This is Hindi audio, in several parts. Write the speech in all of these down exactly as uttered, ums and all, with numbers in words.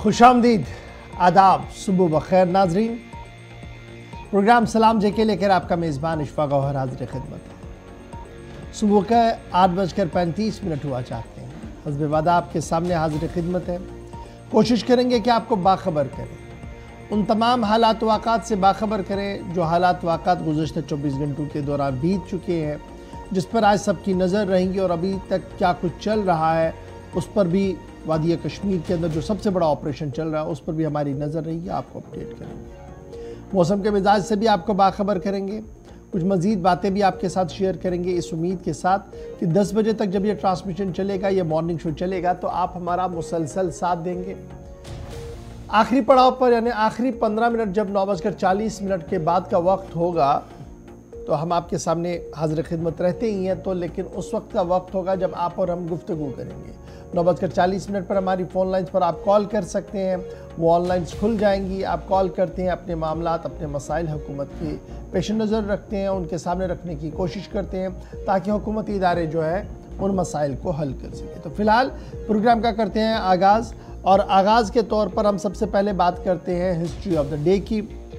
खुशामदीद, आदाब, सुबह बखैर नाजरीन। प्रोग्राम सलाम जेके लेकर आपका मेज़बान इशफाक गौहर हाजिर खिदमत है। सुबह का आठ बजकर पैंतीस मिनट हुआ चाहते हैं। हस्ब वादा आपके सामने हाजिर खिदमत है। कोशिश करेंगे कि आपको बाखबर करें, उन तमाम हालात वाक़ात से बाखबर करें जो हालात वाक़ात गुज़श्ता चौबीस घंटों के दौरान बीत चुके हैं, जिस पर आज सबकी नज़र रहेंगी और अभी तक क्या कुछ चल रहा है उस पर भी, वादिया कश्मीर के अंदर जो सबसे बड़ा ऑपरेशन चल रहा है उस पर भी हमारी नज़र रहेगी, आपको अपडेट करेंगे। मौसम के मिजाज से भी आपको बाखबर करेंगे, कुछ मज़ीद बातें भी आपके साथ शेयर करेंगे, इस उम्मीद के साथ कि दस बजे तक जब ये ट्रांसमिशन चलेगा, ये मॉर्निंग शो चलेगा, तो आप हमारा मुसलसल साथ देंगे। आखिरी पड़ाव पर यानी आखिरी पंद्रह मिनट जब नौ बजकर चालीस मिनट के बाद का वक्त होगा तो हम आपके सामने हाजिर खिदमत रहते ही हैं, तो लेकिन उस वक्त का वक्त होगा जब आप और हम गुफ्तगू करेंगे। नौ बजकर चालीस मिनट पर हमारी फ़ोन लाइन्स पर आप कॉल कर सकते हैं, वो ऑनलाइन्स खुल जाएंगी। आप कॉल करते हैं, अपने मामलात, अपने मसाइल हुकूमत के पेश नज़र रखते हैं, उनके सामने रखने की कोशिश करते हैं ताकि हुकूमती इदारे जो है उन मसाइल को हल कर सकें। तो फ़िलहाल प्रोग्राम का करते हैं आगाज़, और आगाज़ के तौर पर हम सबसे पहले बात करते हैं हिस्ट्री ऑफ द डे की।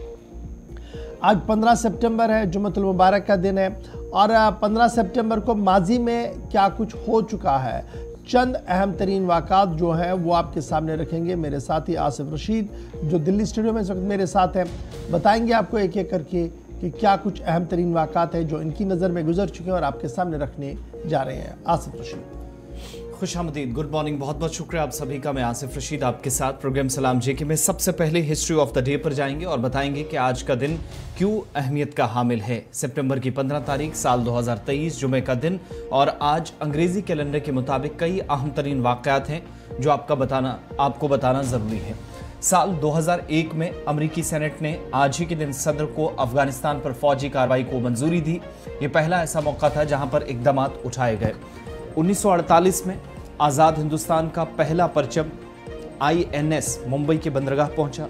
आज पंद्रह सितंबर है, जुम्मतुल मुबारक का दिन है, और पंद्रह सितंबर को माजी में क्या कुछ हो चुका है, चंद अहम तरीन वाक़ात जो हैं वो आपके सामने रखेंगे। मेरे साथी आसिफ रशीद जो दिल्ली स्टूडियो में इस वक्त मेरे साथ हैं, बताएंगे आपको एक एक करके कि क्या कुछ अहम तरीन वाक़ात हैं जो इनकी नज़र में गुजर चुके हैं और आपके सामने रखने जा रहे हैं। आसिफ रशीद। खुशामदीद, गुड मॉर्निंग, बहुत बहुत शुक्रिया आप सभी का। मैं आसिफ रशीद आपके साथ प्रोग्राम सलाम जेके में सबसे पहले हिस्ट्री ऑफ द डे पर जाएंगे और बताएंगे कि आज का दिन क्यों अहमियत का हामिल है। सितंबर की पंद्रह तारीख साल दो हज़ार तेईस जुमे का दिन, और आज अंग्रेजी कैलेंडर के मुताबिक कई अहम तरीन वाक़यात हैं जो आपका बताना आपको बताना ज़रूरी है। साल दो हज़ार एक में अमरीकी सेनेट ने आज ही के दिन सदर को अफगानिस्तान पर फौजी कार्रवाई को मंजूरी दी। ये पहला ऐसा मौका था जहां पर इक़दामात उठाए गए। उन्नीस सौ अड़तालीस में आज़ाद हिंदुस्तान का पहला परचम आई एन एस मुंबई के बंदरगाह पहुंचा,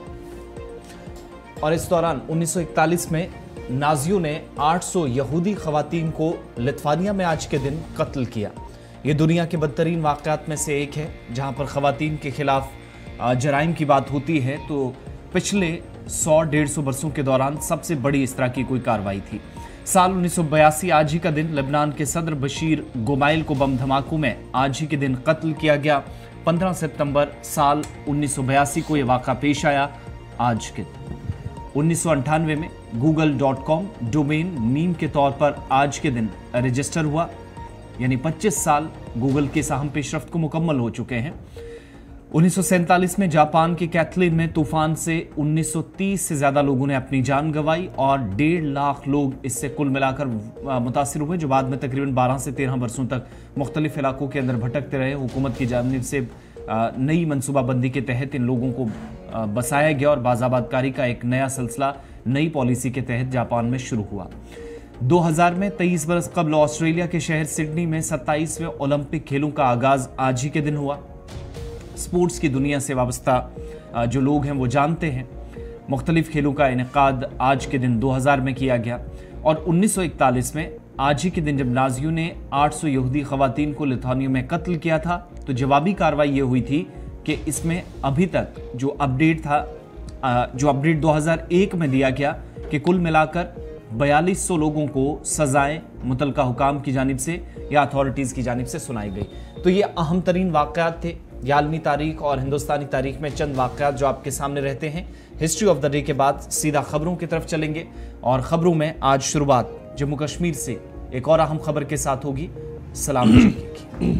और इस दौरान उन्नीस सौ इकतालीस में नाजियों ने आठ सौ यहूदी खवातीन को लिथुआनिया में आज के दिन कत्ल किया। ये दुनिया के बदतरीन वाक़यात में से एक है जहां पर खवातीन के खिलाफ जराइम की बात होती है, तो पिछले सौ डेढ़ सौ बरसों के दौरान सबसे बड़ी इस तरह की कोई कार्रवाई थी। साल उन्नीस सौ बयासी आज ही का दिन लेबनान के सदर बशीर गोमाइल को बम धमाकों में आज ही के दिन कत्ल किया गया। पंद्रह सितंबर साल उन्नीस सौ बयासी को यह वाक़ा पेश आया। आज के दिन उन्नीस सौ अंठानवे में गूगल डॉट कॉम डोमेन मीम के तौर पर आज के दिन रजिस्टर हुआ, यानी पच्चीस साल गूगल के साहम पेशरफ्त को मुकम्मल हो चुके हैं। उन्नीस सौ सैंतालीस में जापान के कैथलीन में तूफान से उन्नीस सौ तीस से ज़्यादा लोगों ने अपनी जान गंवाई और डेढ़ लाख लोग इससे कुल मिलाकर मुतासिर हुए, जो बाद में तकरीबन बारह से तेरह बरसों तक मुख्तलिफ इलाकों के अंदर भटकते रहे। हुकूमत की जानिब से नई मनसूबाबंदी के तहत इन लोगों को बसाया गया और बाज़ाबादकारी का एक नया सिलसिला नई पॉलिसी के तहत जापान में शुरू हुआ। दो हज़ार में तेईस बरस कबल ऑस्ट्रेलिया के शहर सिडनी में सत्ताईसवें ओलंपिक खेलों का आगाज़ आज ही के दिन हुआ। स्पोर्ट्स की दुनिया से वाबस्ता जो लोग हैं वो जानते हैं, मुख्तलिफ खेलों का इनेकाद आज के दिन दो हज़ार में किया गया। और उन्नीस सौ इकतालीस में आज ही के दिन जब नाजियों ने आठ सौ यहूदी खवातीन को लिथुआनिया में कत्ल किया था, तो जवाबी कार्रवाई ये हुई थी कि इसमें अभी तक जो अपडेट था, जो अपडेट दो हज़ार एक में दिया गया कि कुल मिलाकर बयालीस सौ लोगों को सजाएं मुतलका हुकाम की जानिब से या अथॉरिटीज़ की जानिब से सुनाई गई। तो ये अहम तरीन वाक़यात थे। ये आलमी तारीख और हिंदुस्तानी तारीख में चंद वाक़यात जो आपके सामने रहते हैं। हिस्ट्री ऑफ द डे के बाद सीधा खबरों की तरफ चलेंगे, और ख़बरों में आज शुरुआत जम्मू कश्मीर से एक और अहम खबर के साथ होगी। सलाम की।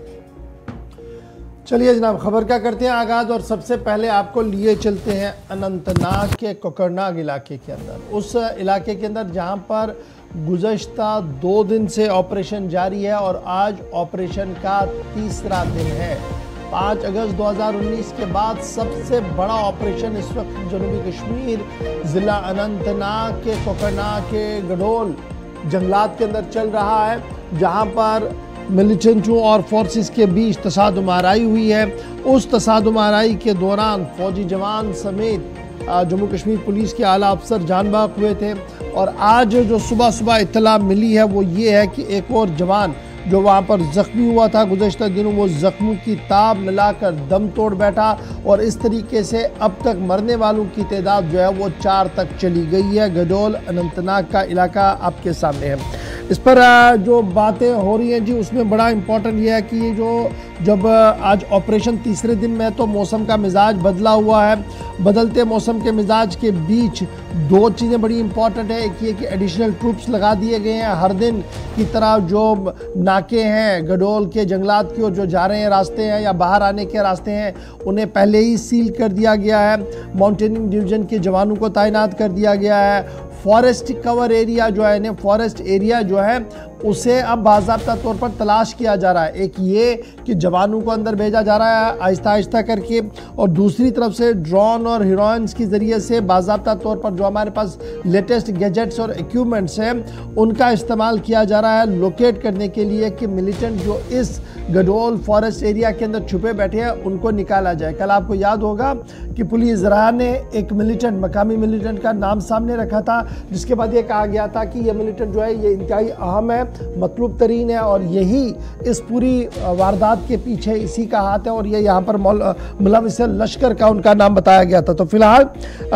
चलिए जनाब, खबर क्या करते हैं आगाज़, और सबसे पहले आपको लिए चलते हैं अनंतनाग के कोकरनाग इलाके के अंदर, उस इलाके के अंदर जहां पर गुज़श्ता दो दिन से ऑपरेशन जारी है और आज ऑपरेशन का तीसरा दिन है। पाँच अगस्त दो हज़ार उन्नीस के बाद सबसे बड़ा ऑपरेशन इस वक्त जनूबी कश्मीर ज़िला अनंतनाग के कोकरनाग के गडोल जंगलात के अंदर चल रहा है, जहां पर मिलिटेंटों और फोर्सेस के बीच तसादुम आराई हुई है। उस तसादुम आराई के दौरान फौजी जवान समेत जम्मू कश्मीर पुलिस के आला अफसर जान बाक हुए थे, और आज जो सुबह सुबह इत्तला मिली है वो ये है कि एक और जवान जो वहाँ पर ज़ख्मी हुआ था गुज़श्ता दिनों, वो ज़ख्मों की ताब न लाकर दम तोड़ बैठा और इस तरीके से अब तक मरने वालों की तादाद जो है वो चार तक चली गई है। गडोल अनंतनाग का इलाका आपके सामने है। इस पर जो बातें हो रही हैं जी, उसमें बड़ा इम्पोर्टेंट ये है कि ये जो जब आज ऑपरेशन तीसरे दिन में तो मौसम का मिजाज बदला हुआ है। बदलते मौसम के मिजाज के बीच दो चीज़ें बड़ी इंपॉर्टेंट है। एक ये कि एडिशनल ट्रूप्स लगा दिए गए हैं। हर दिन की तरह जो नाके हैं गडोल के जंगलात की ओर जो जा रहे हैं रास्ते हैं या बाहर आने के रास्ते हैं, उन्हें पहले ही सील कर दिया गया है। माउंटेनिंग डिवीजन के जवानों को तैनात कर दिया गया है। फॉरेस्ट कवर एरिया जो है, फॉरेस्ट एरिया जो है उसे अब बाज़ाब्ता तौर पर तलाश किया जा रहा है। एक ये कि जवानों को अंदर भेजा जा रहा है आहिस्ता आहिस्ता करके, और दूसरी तरफ से ड्रोन और हीरोइंस के ज़रिए से बाज़ाब्ता तौर पर जो हमारे पास लेटेस्ट गैजेट्स और इक्विपमेंट्स हैं उनका इस्तेमाल किया जा रहा है लोकेट करने के लिए कि मिलिटेंट जो इस गडोल फॉरेस्ट एरिया के अंदर छुपे बैठे हैं उनको निकाला जाए। कल आपको याद होगा कि पुलिस ज़रा ने एक मिलिटेंट, मकामी मिलिटेंट का नाम सामने रखा था, जिसके बाद ये कहा गया था कि ये मिलिटेंट जो है ये इंतहाई अहम है, मतलूब तरीन है और यही इस पूरी वारदात के पीछे इसी का हाथ है और ये यहाँ पर मुलविस लश्कर का उनका नाम बताया गया था। तो फिलहाल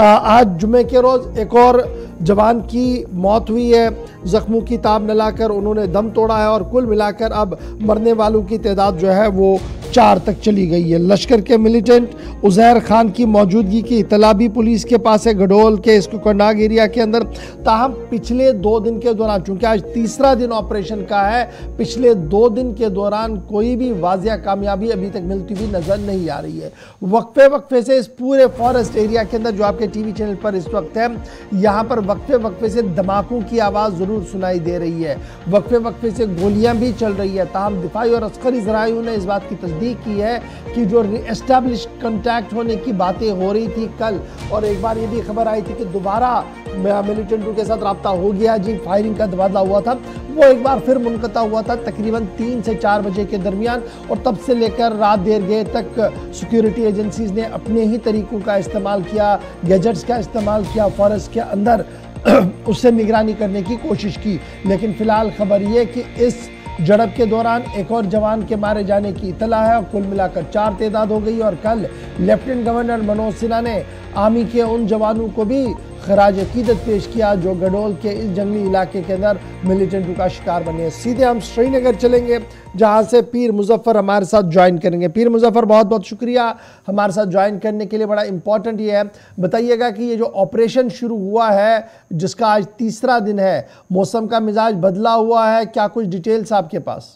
आज जुमे के रोज़ एक और जवान की मौत हुई है। जख्मों की ताब न लाकर उन्होंने दम तोड़ा है और कुल मिलाकर अब मरने वालों की तादाद जो है वो चार तक चली गई है। लश्कर के मिलिटेंट उज़ैर खान की मौजूदगी की इतला भी पुलिस के पास है गडोल के इस कुकरनाग एरिया के अंदर। ताहम पिछले दो दिन के दौरान, चूंकि आज तीसरा दिन ऑपरेशन का है, पिछले दो दिन के दौरान कोई भी वाजिया कामयाबी अभी तक मिलती हुई नजर नहीं आ रही है। वक्फे वक्फे से इस पूरे फॉरेस्ट एरिया के अंदर जो आपके टीवी चैनल पर इस वक्त है, यहाँ पर वक्फे वक्फे से धमाकों की आवाज़ ज़रूर सुनाई दे रही है, वक्फे वक्फे से गोलियां भी चल रही है। ताहम दिफाई और अस्करी ज़राइयों ने इस बात की तस्दीक की है कि जो एस्टैब्लिश कॉन्टैक्ट होने की बातें हो रही थी कल, और एक बार ये भी खबर आई थी कि दोबारा मिलिटेंटों के साथ रब्ता हो गया जी, फायरिंग का तबादला हुआ था, वो एक बार फिर मुनक़ता हुआ था तकरीबन तीन से चार बजे के दरमियान, और तब से लेकर रात देर गए तक सिक्योरिटी एजेंसीज ने अपने ही तरीकों का इस्तेमाल किया, गैजेट्स का इस्तेमाल किया, फॉरेस्ट के अंदर उससे निगरानी करने की कोशिश की। लेकिन फिलहाल खबर ये कि इस झड़प के दौरान एक और जवान के मारे जाने की इतला है और कुल मिलाकर चार तादाद हो गई। और कल लेफ्टिनेंट गवर्नर मनोज सिन्हा ने आर्मी के उन जवानों को भी खराज अकीदत पेश किया जो गडोल के इस जंगली इलाके के अंदर मिलिटेंटों का शिकार बने। सीधे हम श्रीनगर चलेंगे जहां से पीर मुजफ्फर हमारे साथ ज्वाइन करेंगे। पीर मुजफ्फर, बहुत बहुत शुक्रिया हमारे साथ ज्वाइन करने के लिए। बड़ा इंपॉर्टेंट ये है, बताइएगा कि ये जो ऑपरेशन शुरू हुआ है जिसका आज तीसरा दिन है, मौसम का मिजाज बदला हुआ है, क्या कुछ डिटेल्स आपके पास?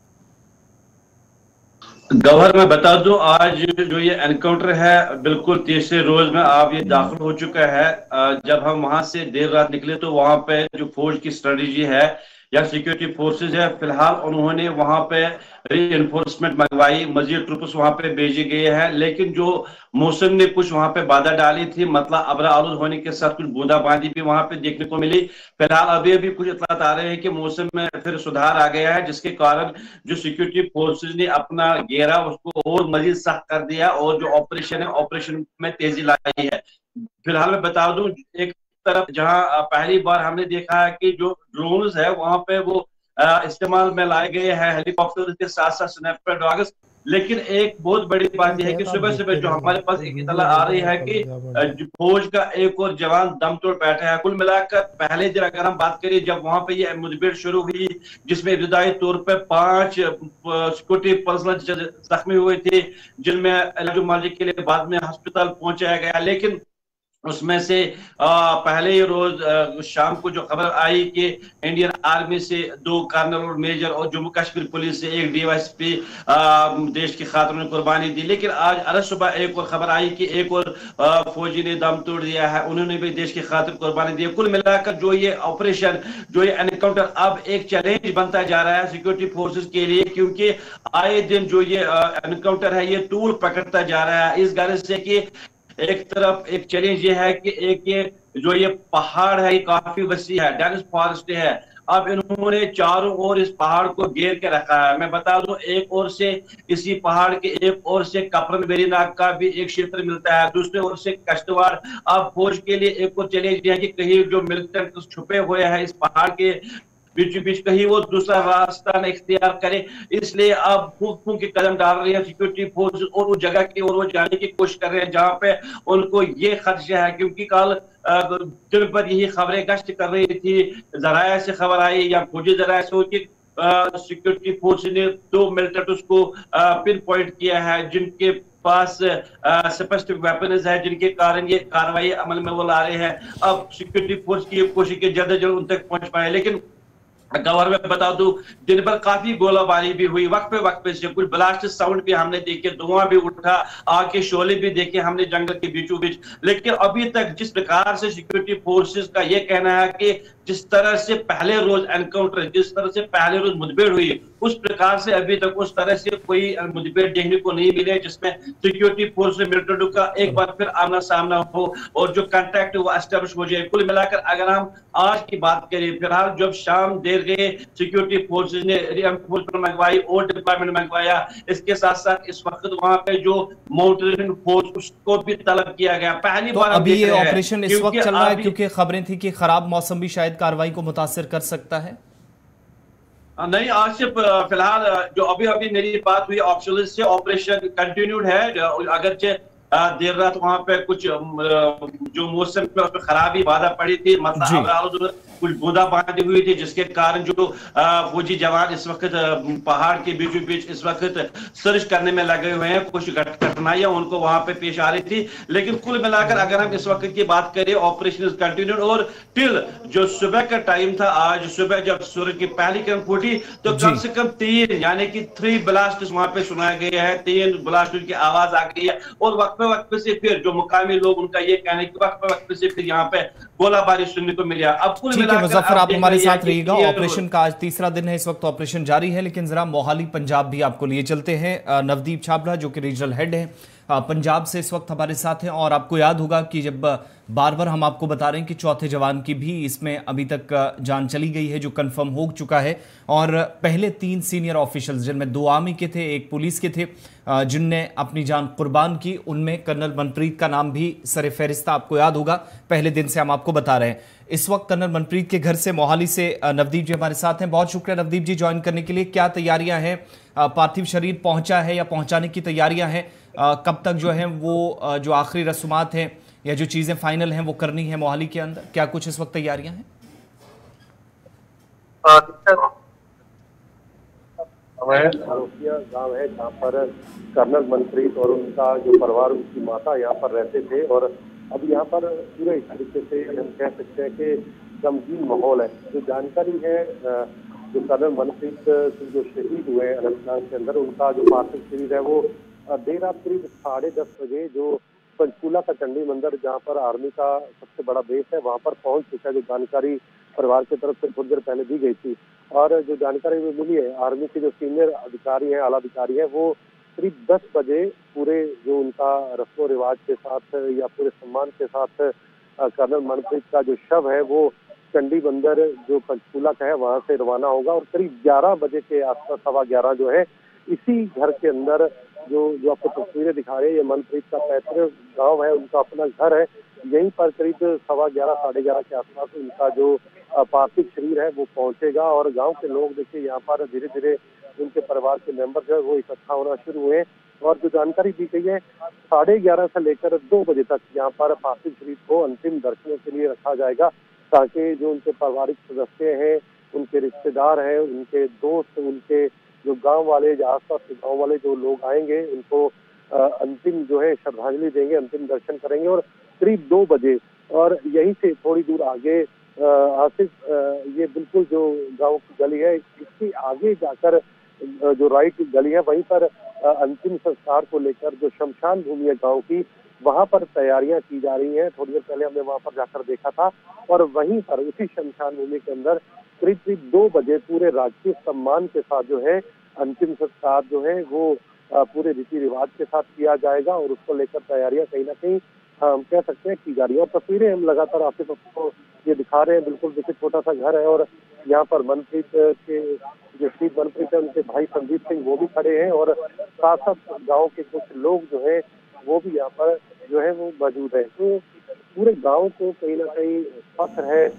गवर्नर मैं बता दूं, आज जो ये एनकाउंटर है बिल्कुल तीसरे रोज में आप ये दाखिल हो चुका है। जब हम वहां से देर रात निकले तो वहां पे जो फौज की स्ट्रेटजी है या सिक्योरिटी फोर्सेज है, फिलहाल उन्होंने वहां पे रीइंफोर्समेंट मंगवाई, मजीद ट्रूप्स वहां पे भेजे गए हैं। लेकिन जो मौसम ने कुछ वहां पे बाधा डाली थी, मतलब अबरा आलूद होने के साथ कुछ बूंदाबांदी भी वहां पे देखने को मिली। फिलहाल अभी अभी कुछ इत्तलात आ रहे हैं कि मौसम में फिर सुधार आ गया है, जिसके कारण जो सिक्योरिटी फोर्सेज ने अपना घेरा उसको और मजीद सख्त कर दिया और जो ऑपरेशन है ऑपरेशन में तेजी लाई है। फिलहाल मैं बता दूं, एक तरफ जहां पहली बार हमने देखा है कि जो ड्रोन्स है वहां पे वो इस्तेमाल में लाए गए हैं, हेलीकॉप्टर के साथ साथ स्नाइपर डॉग्स। लेकिन एक बहुत बड़ी बात यह है कि सुबह सुबह जो हमारे पास एक इतला आ रही है कि फौज का एक और जवान दम तोड़ बैठा है। कुल मिलाकर पहले दिन अगर हम बात करें जब वहां पे ये मुठभेड़ शुरू हुई, जिसमें इब्तदाई तौर पे पांच सिक्योरिटी पर्सनल जख्मी हुए थे, जिनमें इलाज मुआवजे के लिए बाद में हॉस्पिटल पहुंचाया गया। लेकिन उसमें से आ, पहले ही रोज आ, शाम को जो खबर आई कि इंडियन आर्मी से दो कर्नल और मेजर और जम्मू कश्मीर पुलिस से एक डीवाईएसपी देश की खातिर ने कुर्बानी दी। लेकिन आज अरस सुबह एक और खबर आई कि एक और आ, फौजी ने दम तोड़ दिया है, उन्होंने भी देश की खातिर कुर्बानी दी। कुल मिलाकर जो ये ऑपरेशन, जो ये एनकाउंटर अब एक चैलेंज बनता जा रहा है सिक्योरिटी फोर्सेज के लिए, क्योंकि आए दिन जो ये एनकाउंटर है ये टूल पकड़ता जा रहा है। इस गर्ज से कि एक तरफ एक चैलेंज ये है कि एक ये जो ये पहाड़ है ये काफी वसी है, डेंस फॉरेस्ट है। अब इन्होंने चारों ओर इस पहाड़ को घेर के रखा है। मैं बता दूं, एक ओर से इसी पहाड़ के एक ओर से कपरन वेरीनाग का भी एक क्षेत्र मिलता है, दूसरे ओर से कश्तवाड़। अब फौज के लिए एक और चैलेंज है कि कहीं जो मिलिटेंट छुपे हुए हैं इस पहाड़ के बीचों बीच कहीं वो दूसरा रास्ता न इख्तियार करे, इसलिए अब फूंक फूंक के कदम डाल रही है सिक्योरिटी फोर्स और उस जगह की और वो जाने की कोशिश कर रहे हैं जहां पे उनको ये खदशा है, क्योंकि कल दिन भर यही खबरें गश्त कर रही थी, जराया से खबर आई या फौजी जराया से हो कि सिक्योरिटी फोर्स ने दो मिलिटेंट्स को पिन पॉइंट किया है जिनके पास स्पेसिफिक वेपन्स है, जिनके कारण ये कार्रवाई अमल में वो ला रहे हैं। अब सिक्योरिटी फोर्स की कोशिश की जल्द जल्द उन तक पहुंच पाए, लेकिन गवर में बता दूं दिन भर काफी गोलाबारी भी हुई, वक्त पे वक्त पे से कुछ ब्लास्ट साउंड भी हमने देखे, धुआं भी उठा, आग के शोले भी देखे हमने जंगल के बीचों बीच। लेकिन अभी तक जिस प्रकार से सिक्योरिटी फोर्सेस का ये कहना है कि जिस तरह से पहले रोज एनकाउंटर, जिस तरह से पहले रोज मुठभेड़ हुई, उस प्रकार से अभी तक उस तरह से कोई मुठभेड़ देखने को नहीं मिले जिसमें सिक्योरिटी फोर्स और मिलिटेंट का एक बार फिर आमना सामना हो और जो कांटेक्ट वो एस्टेब्लिश हो जाए। कुल मिलाकर अगर हम आज की बात करें, फिलहाल जब शाम देर गए सिक्योरिटी फोर्सेज ने रिइंफोर्समेंट मंगवाई और डिप्लॉयमेंट मंगवाया, इसके साथ साथ इस वक्त वहां पे जो माउंटेन फोर्स उसको भी तलब किया गया। पहली तो बार अभी ये ऑपरेशन इस वक्त चल रहा है क्योंकि खबरें थी कि खराब मौसम भी शायद कार्रवाई को मुतासिर कर सकता है। नहीं, आज से फिलहाल जो अभी अभी मेरी बात हुई ऑप्शनल से ऑपरेशन कंटिन्यूड है, अगरचे देर रात वहां पे कुछ जो मौसम में उसमें खराबी बाधा पड़ी थी, मतलब कुछ बूंदा बांधी हुई थी जिसके कारण जो फौजी जवान इस वक्त पहाड़ के बीचों बीच इस वक्त सर्च करने में लगे हुए हैं, कुछ कठिनाइयां उनको वहां पे पेश आ रही थी। लेकिन कुल मिलाकर अगर हम इस वक्त की बात करें ऑपरेशन कंटिन्यूड और टिल जो सुबह का टाइम था, आज सुबह जब सूरज की पहली किरण फूटी तो कम से कम तीन यानी कि थ्री ब्लास्ट वहां पे सुनाया गया है, तीन ब्लास्ट की आवाज आ गई है और वक्त पे वक्त से फिर जो मुकामी लोग उनका ये कहना है कि वक्त पे वक्त से फिर यहाँ पे गोलाबारी सुनने को मिला। अब कुल ठीक है मुजफ्फर, आप हमारे साथ रहिएगा। ऑपरेशन का आज तीसरा दिन है, इस वक्त ऑपरेशन जारी है, लेकिन जरा मोहाली पंजाब भी आपको लिए चलते हैं। नवदीप छाबड़ा जो कि रीजनल हेड है पंजाब से इस वक्त हमारे साथ हैं और आपको याद होगा कि जब बार बार हम आपको बता रहे हैं कि चौथे जवान की भी इसमें अभी तक जान चली गई है जो कंफर्म हो चुका है, और पहले तीन सीनियर ऑफिशियल्स जिनमें दो आर्मी के थे एक पुलिस के थे जिनने अपनी जान कुर्बान की, उनमें कर्नल मनप्रीत का नाम भी सर फहरिस्त आपको याद होगा, पहले दिन से हम आपको बता रहे हैं। इस वक्त कर्नल मनप्रीत के घर से मोहाली से नवदीप जी हमारे साथ हैं। बहुत शुक्रिया नवदीप जी ज्वाइन करने के लिए। क्या तैयारियां हैं, पार्थिव शरीर पहुंचा है या पहुंचाने की तैयारियां हैं, कब तक जो है वो जो आखिरी रस्मात हैं या जो चीजें फाइनल हैं वो करनी है मोहाली के अंदर, क्या कुछ इस वक्त तैयारियां हैं? गांव है जहाँ पर कर्नल मनप्रीत और उनका जो परिवार, उनकी माता यहाँ पर रहते थे और अब यहाँ पर पूरे तरीके से हम कह सकते हैं कि गमगीन माहौल है। जो जानकारी है जो कर्नल मनप्रीत जो शहीद हुए अनंतनाग के अंदर, उनका जो पार्थिव शरीर है वो देर रात करीब साढ़े दस बजे जो पंचकूला का चंडी मंदिर जहाँ पर आर्मी का सबसे बड़ा बेस है वहाँ पर पहुंच चुका है। जो जानकारी परिवार की तरफ से थोड़ी देर पहले दी गई थी और जो जानकारी मिली है आर्मी के जो सीनियर अधिकारी हैं, आला अधिकारी हैं, वो करीब दस बजे पूरे जो उनका रस्मो रिवाज के साथ या पूरे सम्मान के साथ कर्नल मनप्रीत का जो शव है वो चंडी मंदिर जो पंचकूला का है वहाँ से रवाना होगा और करीब ग्यारह बजे के आसपास सवा ग्यारह जो है इसी घर के अंदर जो जो आपको तस्वीरें दिखा रहे हैं, ये मनप्रीत का पैतृक गांव है, उनका अपना घर है, यहीं पर करीब सवा ग्यारह साढ़े ग्यारह के आसपास उनका जो पार्थिव शरीर है वो पहुंचेगा और गांव के लोग देखिए यहाँ पर धीरे धीरे उनके परिवार के मेंबर जो है वो इकट्ठा होना शुरू हुए और जो जानकारी दी गई है साढ़े ग्यारह से लेकर दो बजे तक यहाँ पर पार्थिव शरीर को अंतिम दर्शनों के लिए रखा जाएगा ताकि जो उनके पारिवारिक सदस्य हैं, उनके रिश्तेदार हैं, उनके दोस्त, उनके जो गांव वाले, जो आसपास के गांव वाले जो लोग आएंगे उनको अंतिम जो है श्रद्धांजलि देंगे, अंतिम दर्शन करेंगे और करीब दो बजे और यहीं से थोड़ी दूर आगे आसिफ ये बिल्कुल जो गांव की गली है इसके आगे जाकर जो राइट गली है वहीं पर अंतिम संस्कार को लेकर जो शमशान भूमि है गाँव की, वहां पर तैयारियां की जा रही हैं। थोड़ी देर पहले हमने वहां पर जाकर देखा था और वहीं पर उसी शमशान भूमि के अंदर करीब करीब दो बजे पूरे राजकीय सम्मान के साथ जो है अंतिम संस्कार जो है वो पूरे रीति रिवाज के साथ किया जाएगा और उसको लेकर तैयारियां कहीं ना कहीं हम कह सकते हैं की जा रही है। और तस्वीरें हम लगातार आपके सबको ये दिखा रहे हैं, बिल्कुल देखिए छोटा सा घर है और यहाँ पर मनप्रीत के जो शहीद मनप्रीत है उनके भाई संदीप सिंह वो भी खड़े हैं और साथ साथ गाँव के कुछ लोग जो है वो भी यहाँ पर जो है वो मौजूद है। तो पूरे गांव को कहीं ना कहीं फख्र है,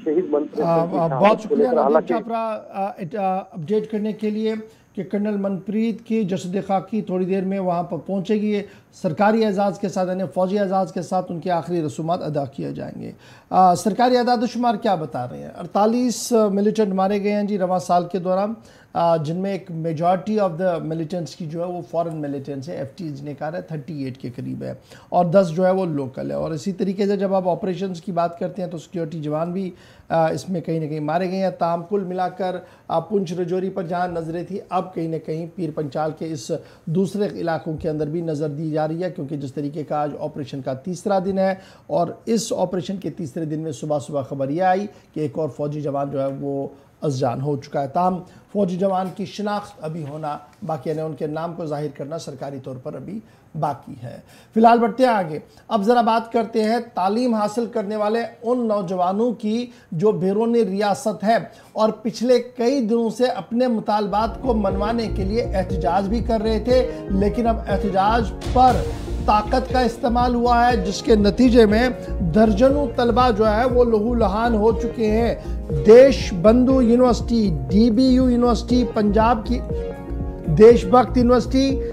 शहीद मनप्रीत आ, सिंह की आ, शहादत बहुत को शुक्रिया लेकर नदीम हालांकि छापरा अपडेट करने के लिए कि कर्नल मनप्रीत की जसद खाकी थोड़ी देर में वहाँ पर पहुँचेगी। सरकारी एजाज़ के साथ यानी फ़ौजी एजाज़ के साथ उनकी आखिरी रसूमात अदा किए जाएंगे। आ, सरकारी अदाद शुमार क्या बता रहे हैं? अड़तालीस मिलिटेंट मारे गए हैं जी रवां साल के दौरान, जिनमें एक मेजॉरिटी ऑफ द मिलिटेंट्स की जो है वो फॉरेन मिलिटेंट्स है। एफ टी ने कहा है थर्टी एट के करीब है और दस जो है वो लोकल है। और इसी तरीके से जब आप ऑपरेशंस की बात करते हैं तो सिक्योरिटी जवान भी आ, इसमें कहीं ना कहीं मारे गए हैं। ताम कुल मिलाकर पुंछ रजौरी पर जहाँ नज़रें थी, अब कहीं ना कहीं पीर पंचाल के इस दूसरे इलाकों के अंदर भी नज़र दी जा रही है, क्योंकि जिस तरीके का आज ऑपरेशन का तीसरा दिन है और इस ऑपरेशन के तीसरे दिन में सुबह सुबह खबर यह आई कि एक और फौजी जवान जो है वो अज़जान हो चुका है। ताम फौजी जवान की शिनाख्त अभी होना बाकी है, उनके नाम को जाहिर करना सरकारी तौर पर अभी बाकी है। फिलहाल बढ़ते हैं आगे। अब ज़रा बात करते हैं तालीम हासिल करने वाले उन नौजवानों की जो बैरूनी रियासत है और पिछले कई दिनों से अपने मुतालबात को मनवाने के लिए एहतजाज भी कर रहे थे, लेकिन अब एहतजाज पर ताकत का इस्तेमाल हुआ है, जिसके नतीजे में दर्जनों तलबा जो है वो लहू लहान हो चुके हैं। Desh Bandhu university, D B U university, Punjab की देशभक्त यूनिवर्सिटी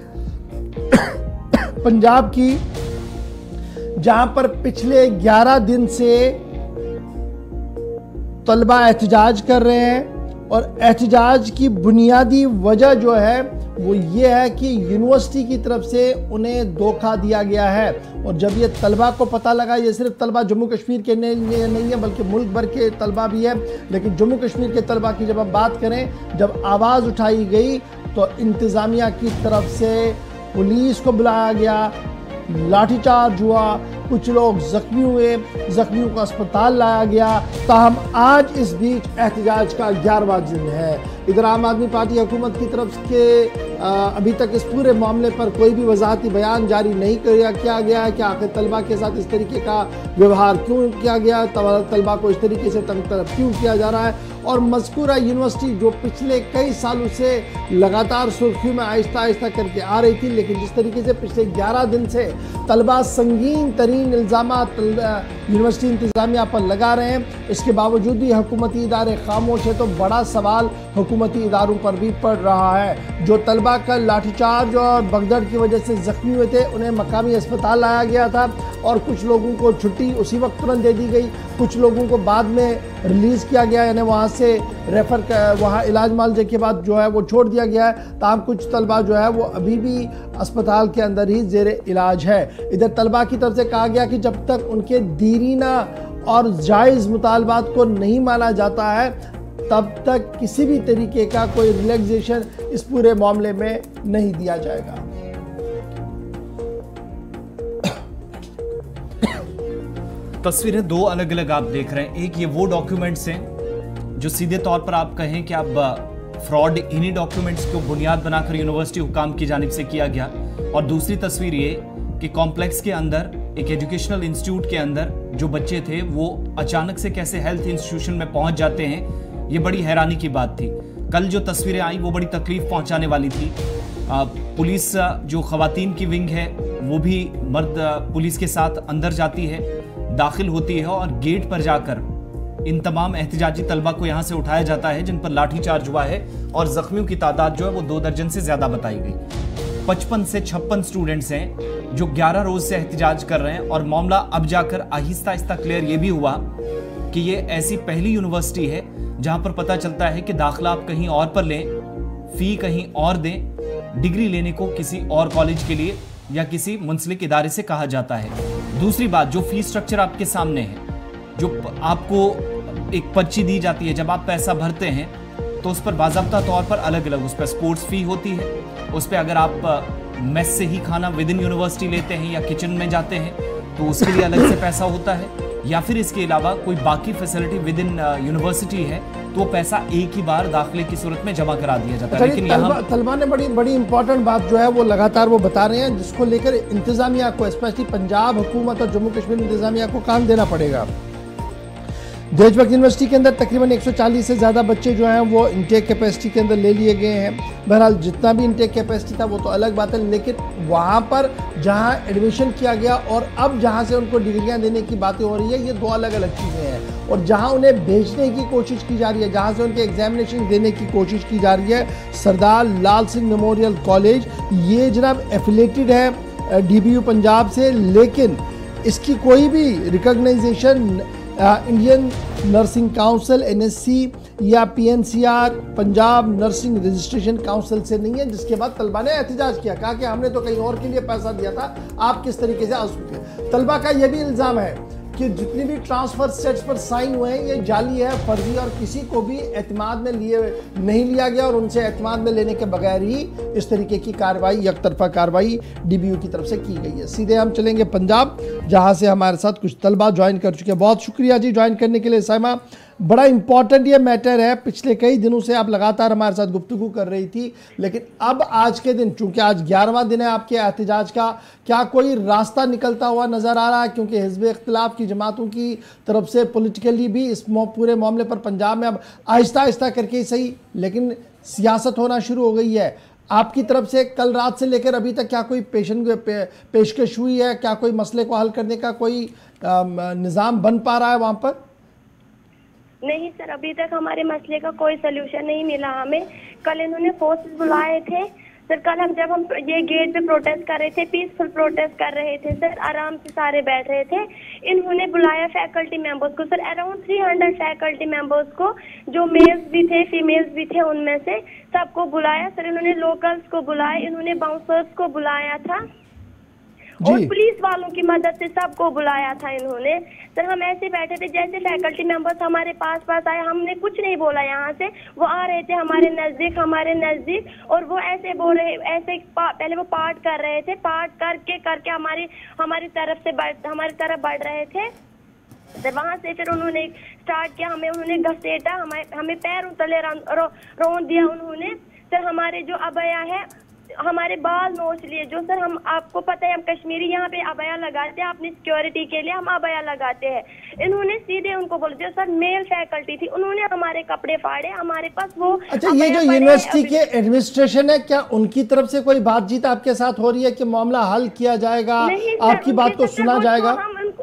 पंजाब की, जहां पर पिछले ग्यारह दिन से तलबा एहतजाज कर रहे हैं और एहतजाज की बुनियादी वजह जो है वो ये है कि यूनिवर्सिटी की तरफ से उन्हें धोखा दिया गया है। और जब ये तलबा को पता लगा, ये सिर्फ तलबा जम्मू कश्मीर के नहीं, नहीं है बल्कि मुल्क भर के तलबा भी है, लेकिन जम्मू कश्मीर के तलबा की जब हम बात करें, जब आवाज़ उठाई गई तो इंतज़ामिया की तरफ से पुलिस को बुलाया गया, लाठीचार्ज हुआ, कुछ लोग जख्मी हुए, जख्मियों को अस्पताल लाया गया। ताहम आज इस बीच एहतजाज का ग्यारहवां दिन है। इधर आम आदमी पार्टी हुकूमत की तरफ के आ, अभी तक इस पूरे मामले पर कोई भी वजाहती बयान जारी नहीं किया किया गया है कि आखिर तलबा के साथ इस तरीके का व्यवहार क्यों किया गया, तलबा को इस तरीके से तंग तरफ क्यों किया जा रहा है। और मज़कूरा यूनिवर्सिटी जो पिछले कई सालों से लगातार सुर्खियों में आहिस्ता आहिस्ता करके आ रही थी, लेकिन जिस तरीके से पिछले ग्यारह दिन से तलबा संगीन तरीन इल्ज़ामात यूनिवर्सिटी इंतज़ामिया पर लगा रहे हैं, इसके बावजूद भी हुकूमती इदारे खामोश है, तो बड़ा सवाल हुकूमती इदारों पर भी पड़ रहा है। जो तलबा का लाठीचार्ज और भगदड़ की वजह से जख्मी हुए थे, उन्हें मकामी अस्पताल लाया गया था और कुछ लोगों को छुट्टी उसी वक्त तुरंत दे दी गई, कुछ लोगों को बाद में रिलीज़ किया गया, यानी वहाँ से रेफ़र वहाँ इलाज मालजे के बाद जो है वो छोड़ दिया गया है। ताहम कुछ तलबा जो है वो अभी भी अस्पताल के अंदर ही ज़ेरे इलाज है। इधर तलबा की तरफ से कहा गया कि जब तक उनके दीरीना और जायज़ मुतालबात को नहीं माना जाता है, तब तक किसी भी तरीके का कोई रिलैक्सेशन इस पूरे मामले में नहीं दिया जाएगा। तस्वीरें दो अलग अलग आप देख रहे हैं। एक ये वो डॉक्यूमेंट्स हैं जो सीधे तौर पर आप कहें कि आप फ्रॉड इन्हीं डॉक्यूमेंट्स को बुनियाद बनाकर यूनिवर्सिटी हुकाम की जानिब से किया गया, और दूसरी तस्वीर ये कि कॉम्प्लेक्स के अंदर एक एजुकेशनल इंस्टीट्यूट के अंदर जो बच्चे थे वो अचानक से कैसे हेल्थ इंस्टीट्यूशन में पहुंच जाते हैं, ये बड़ी हैरानी की बात थी। कल जो तस्वीरें आई वो बड़ी तकलीफ पहुंचाने वाली थी। आ, पुलिस जो खवातीन की विंग है वो भी मर्द पुलिस के साथ अंदर जाती है, दाखिल होती है और गेट पर जाकर इन तमाम एहतजाजी तलबा को यहाँ से उठाया जाता है जिन पर लाठीचार्ज हुआ है, और जख्मियों की तादाद जो है वो दो दर्जन से ज्यादा बताई गई। पचपन से छप्पन स्टूडेंट्स हैं जो ग्यारह रोज से एहतजाज कर रहे हैं, और मामला अब जाकर आहिस्ता आहिस्ता क्लियर ये भी हुआ कि ये ऐसी पहली यूनिवर्सिटी है जहां पर पता चलता है कि दाखिला आप कहीं और पर लें, फी कहीं और दें, डिग्री लेने को किसी और कॉलेज के लिए या किसी मुंसलिक इदारे से कहा जाता है। दूसरी बात, जो फी स्ट्रक्चर आपके सामने है, जो आपको एक पर्ची दी जाती है जब आप पैसा भरते हैं तो उस पर बाज़ाब्ता तौर पर अलग अलग उस पर स्पोर्ट्स फी होती है, उस पर अगर आप मेस से ही खाना विद इन यूनिवर्सिटी लेते हैं या किचन में जाते हैं तो उसके लिए अलग से पैसा होता है, या फिर इसके अलावा कोई बाकी फैसिलिटी विद इन यूनिवर्सिटी है तो पैसा एक ही बार दाखिले की सूरत में जमा करा दिया जाता है। लेकिन तलबा, तलबा ने बड़ी बड़ी इंपॉर्टेंट बात जो है वो लगातार वो बता रहे हैं, जिसको लेकर इंतजामिया को, स्पेशली पंजाब हुकूमत और जम्मू कश्मीर इंतजामिया को कान देना पड़ेगा। देशभक्त यूनिवर्सिटी के अंदर तकरीबन एक सौ चालीस से ज़्यादा बच्चे जो हैं वो इनटेक कैपेसिटी के अंदर ले लिए गए हैं। बहरहाल जितना भी इनटेक कैपेसिटी था वो तो अलग बात है, लेकिन वहाँ पर जहाँ एडमिशन किया गया और अब जहाँ से उनको डिग्रियाँ देने की बातें हो रही है, ये दो अलग अलग चीज़ें हैं। और जहाँ उन्हें भेजने की कोशिश की जा रही है, जहाँ से उनके एग्जामिनेशन देने की कोशिश की जा रही है, सरदार लाल सिंह मेमोरियल कॉलेज, ये जनाब एफिलेटेड है डी बी यू पंजाब से, लेकिन इसकी कोई भी recognisation Indian nursing council N S C या P N C R Punjab nursing registration council से नहीं है, जिसके बाद तलबा ने एहतजाज किया, कहा कि हमने तो कहीं और के लिए पैसा दिया था, आप किस तरीके से आ सकते हैं। तलबा का यह भी इल्ज़ाम है कि जितनी भी ट्रांसफर सेट्स पर साइन हुए हैं ये जाली है, फर्जी, और किसी को भी एतमाद में लिए नहीं लिया गया और उनसे एतमाद में लेने के बगैर ही इस तरीके की कार्रवाई, यकतरफा कार्रवाई डी बी यू की तरफ से की गई है। सीधे हम चलेंगे पंजाब, जहां से हमारे साथ कुछ तलबा ज्वाइन कर चुके हैं। बहुत शुक्रिया जी ज्वाइन करने के लिए। साइमा, बड़ा इंपॉर्टेंट ये मैटर है, पिछले कई दिनों से आप लगातार हमारे साथ गुफ्तगू कर रही थी, लेकिन अब आज के दिन, चूंकि आज ग्यारहवां दिन है आपके एहतजाज का, क्या कोई रास्ता निकलता हुआ नजर आ रहा है? क्योंकि हिज़्ब इख्तिलाफ की जमातों की तरफ से पॉलिटिकली भी इस पूरे मामले पर पंजाब में अब आहिस्ता आहिस्ता करके ही सही, लेकिन सियासत होना शुरू हो गई है। आपकी तरफ से कल रात से लेकर अभी तक क्या कोई पेशन पे, पेशकश हुई है? क्या कोई मसले को हल करने का कोई निज़ाम बन पा रहा है वहाँ पर? नहीं सर, अभी तक हमारे मसले का कोई सलूशन नहीं मिला हमें। कल इन्होंने फोर्सेस बुलाए थे सर, कल हम जब हम ये गेट पे प्रोटेस्ट कर रहे थे, पीसफुल प्रोटेस्ट कर रहे थे सर, आराम से सारे बैठ रहे थे, इन्होंने बुलाया फैकल्टी मेंबर्स को सर, अराउंड तीन सौ फैकल्टी मेंबर्स को, जो मेल्स भी थे फीमेल्स भी थे, उनमें से सबको बुलाया सर। इन्होंने लोकल्स को बुलाया, इन्होंने बाउंसर्स को बुलाया था और पुलिस वालों की मदद से सबको बुलाया था इन्होंने सर। हम ऐसे बैठे थे जैसे फैकल्टी मेंबर्स हमारे पास पास आए, हमने कुछ नहीं बोला यहाँ से, वो आ रहे थे हमारे नजदीक हमारे नजदीक और वो ऐसे बोल रहे, ऐसे पहले वो पार्ट कर रहे थे, पार्ट करके करके हमारी हमारी तरफ से बढ़ हमारी तरफ बढ़ रहे थे सर। वहाँ से फिर उन्होंने स्टार्ट किया, हमें उन्होंने घसीटा, हमें हमें पैरों तले रौंद दिया उन्होंने सर। हमारे जो अबया है, हमारे बाल नोच लिए जो सर, हम आपको पता है हम कश्मीरी यहाँ पे अबया लगाते हैं, अपनी सिक्योरिटी के लिए हम अबया लगाते हैं। इन्होंने सीधे उनको बोल दिया सर, मेल फैकल्टी थी, उन्होंने हमारे कपड़े फाड़े हमारे पास वो। अच्छा, ये जो यूनिवर्सिटी के एडमिनिस्ट्रेशन है, क्या उनकी तरफ से कोई बातचीत आपके साथ हो रही है कि मामला हल किया जाएगा, आपकी बात को सुना जाएगा?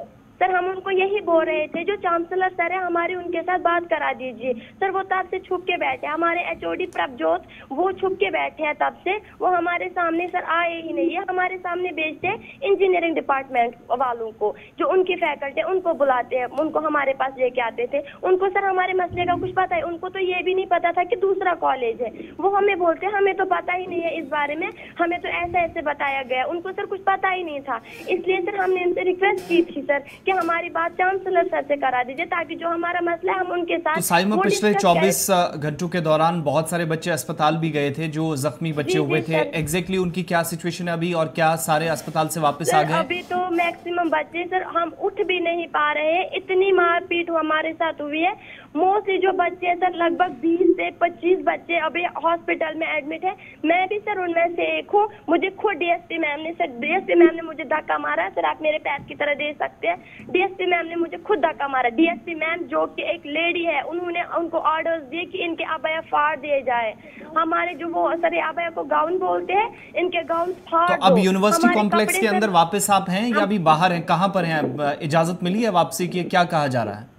सर हम उनको यही बोल रहे थे, जो चांसलर सर है हमारे, उनके साथ बात करा दीजिए सर। वो तब से छुप के बैठे, हमारे एच ओ डी प्रभजोत वो छुप के बैठे हैं तब से, वो हमारे सामने सर आए ही नहीं है। हमारे सामने भेजते हैं इंजीनियरिंग डिपार्टमेंट वालों को, जो उनकी फैकल्टी उनको बुलाते हैं, उनको हमारे पास लेके आते थे। उनको सर हमारे मसले का कुछ पता है, उनको तो ये भी नहीं पता था कि दूसरा कॉलेज है। वो हमें बोलते हैं हमें तो पता ही नहीं है इस बारे में, हमें तो ऐसे ऐसे बताया गया, उनको सर कुछ पता ही नहीं था। इसलिए सर हमने इनसे रिक्वेस्ट की थी सर कि हमारी बात चांसलर सर से करा दीजिए, ताकि जो हमारा मसला है हम उनके साथ। तो साइमा, पिछले चौबीस घंटों के दौरान बहुत सारे बच्चे अस्पताल भी गए थे, जो जख्मी बच्चे हुए थे, एग्जैक्टली उनकी क्या सिचुएशन है अभी और क्या सारे अस्पताल से वापस आ गए? अभी तो मैक्सिमम बच्चे सर हम उठ भी नहीं पा रहे हैं, इतनी मारपीट हमारे साथ हुई है। मोस्टली जो बच्चे सर लगभग बीस से पच्चीस बच्चे अभी हॉस्पिटल में एडमिट है। मैं भी सर उनमें से एक हूँ। मुझे खुद डीएसपी मैम ने सर डीएसपी मैम ने मुझे धक्का मारा सर, आप मेरे पैर की तरह दे सकते हैं। डीएसपी मैम ने मुझे खुद धक्का मारा। डीएसपी मैम जो कि एक लेडी है, उन्होंने उनको ऑर्डर्स दिए कि इनके अबया फाड़ दिए जाए। हमारे जो वो सर अबया को गाउन बोलते हैं, इनके गाउन फाड़ दो। तो अब यूनिवर्सिटी कॉम्प्लेक्स के अंदर वापस आप हैं या अभी बाहर हैं, कहाँ पर हैं? इजाजत मिली है वापसी की, क्या कहा जा रहा है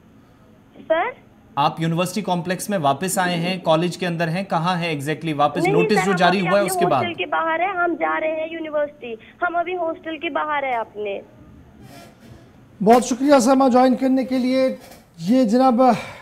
सर? आप यूनिवर्सिटी कॉम्प्लेक्स में वापस आए हैं, कॉलेज के अंदर हैं, कहाँ है एग्जैक्टली वापस? नोटिस जो जारी हुआ है उसके बाद? हॉस्टल के बाहर है, हम जा रहे हैं यूनिवर्सिटी, हम अभी हॉस्टल के बाहर है अपने। बहुत शुक्रिया समा ज्वाइन करने के लिए। ये जनाब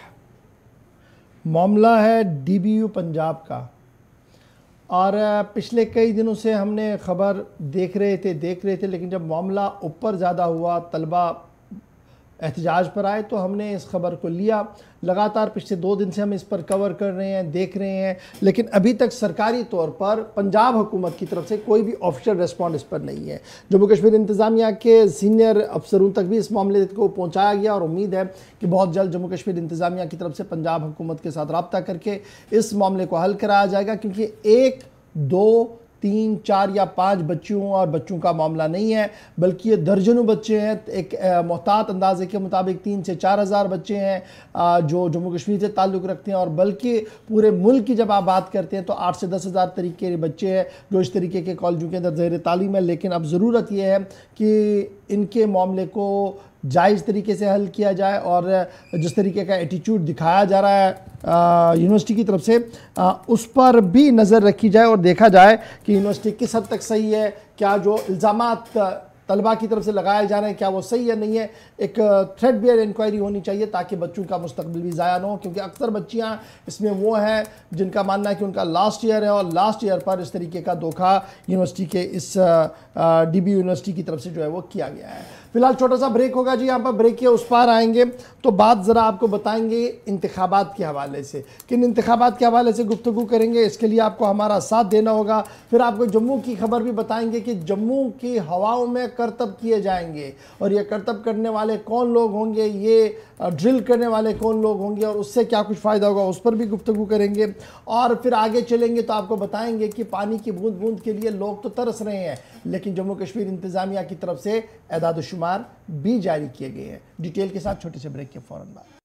मामला है डीबीयू पंजाब का, और पिछले कई दिनों से हमने खबर देख रहे थे देख रहे थे लेकिन जब मामला ऊपर ज़्यादा हुआ, तलबा एहतजाज पर आए, तो हमने इस खबर को लिया। लगातार पिछले दो दिन से हम इस पर कवर कर रहे हैं, देख रहे हैं, लेकिन अभी तक सरकारी तौर पर पंजाब हुकूमत की तरफ से कोई भी ऑफिशियल रिस्पॉन्स इस पर नहीं है। जम्मू कश्मीर इंतज़ामिया के सीनियर अफसरों तक भी इस मामले को पहुंचाया गया और उम्मीद है कि बहुत जल्द जम्मू कश्मीर इंतज़ामिया की तरफ से पंजाब हुकूमत के साथ रब्ता करके इस मामले को हल कराया जाएगा, क्योंकि एक दो तीन चार या पाँच बच्चियों और बच्चों का मामला नहीं है, बल्कि ये दर्जनों बच्चे हैं। एक मोहतात अंदाजे के मुताबिक तीन से चार हज़ार बच्चे हैं जो जम्मू कश्मीर से ताल्लुक़ रखते हैं, और बल्कि पूरे मुल्क की जब आप बात करते हैं तो आठ से दस हज़ार तरीके के बच्चे हैं जो इस तरीके के कॉलेजों के अंदर ज़ेर तालीम है। लेकिन अब ज़रूरत यह है कि इनके मामले को जायज़ तरीके से हल किया जाए, और जिस तरीके का एटीट्यूड दिखाया जा रहा है यूनिवर्सिटी की तरफ से आ, उस पर भी नज़र रखी जाए और देखा जाए कि यूनिवर्सिटी किस हद तक सही है, क्या जो इल्ज़ामात तलबा की तरफ से लगाए जा रहे हैं क्या वो सही है नहीं है। एक थ्रेड बेयर इंक्वायरी होनी चाहिए ताकि बच्चों का मुस्तकबिल भी ज़ाया ना हो, क्योंकि अक्सर बच्चियां इसमें वो हैं जिनका मानना है कि उनका लास्ट ईयर है और लास्ट ईयर पर इस तरीके का धोखा यूनिवर्सिटी के इस डी बी यूनिवर्सिटी की तरफ से जो है वो किया गया है। फिलहाल छोटा सा ब्रेक होगा जी, यहाँ पर ब्रेक के उस पार आएंगे तो बात ज़रा आपको बताएंगे इंतखाबात के हवाले से, किन इंतखाबात के हवाले से गुफ्तगू करेंगे, इसके लिए आपको हमारा साथ देना होगा। फिर आपको जम्मू की खबर भी बताएंगे कि जम्मू की हवाओं में करतब किए जाएंगे, और ये करतब करने वाले कौन लोग होंगे, ये ड्रिल करने वाले कौन लोग होंगे और उससे क्या कुछ फ़ायदा होगा, उस पर भी गुफ्तगू करेंगे। और फिर आगे चलेंगे तो आपको बताएंगे कि पानी की बूंद बूंद के लिए लोग तो तरस रहे हैं, लेकिन जम्मू कश्मीर इंतज़ामिया की तरफ से एदाद शुमार भी जारी किए गए हैं। डिटेल के साथ छोटे से ब्रेक के फ़ौरन बाद।